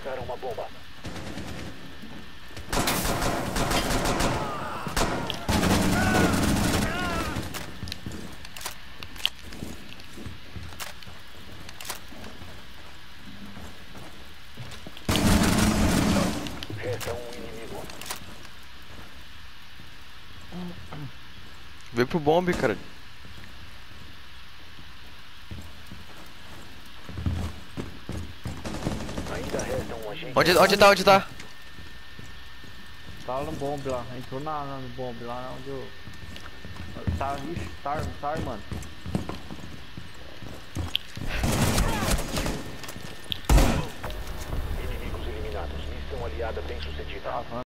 Colocaram uma bomba. Resta um inimigo. Vem pro bombe, cara. Ainda resta um agente. Onde tá? Tá no bombe lá, entrou no bombe lá onde eu. Tá, ixi, tá, mano. Inimigos eliminados. Missão aliada bem sucedida. Tá,